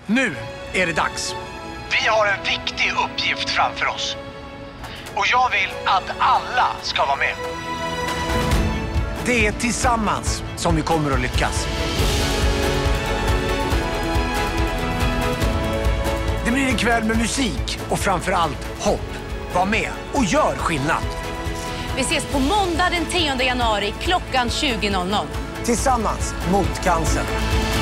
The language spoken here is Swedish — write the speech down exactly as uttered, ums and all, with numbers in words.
Nu är det dags. Vi har en viktig uppgift framför oss. Och jag vill att alla ska vara med. Det är tillsammans som vi kommer att lyckas. Det blir en kväll med musik och framförallt hopp. Var med och gör skillnad. Vi ses på måndag den tionde januari klockan tjugo noll noll. Tillsammans mot cancer.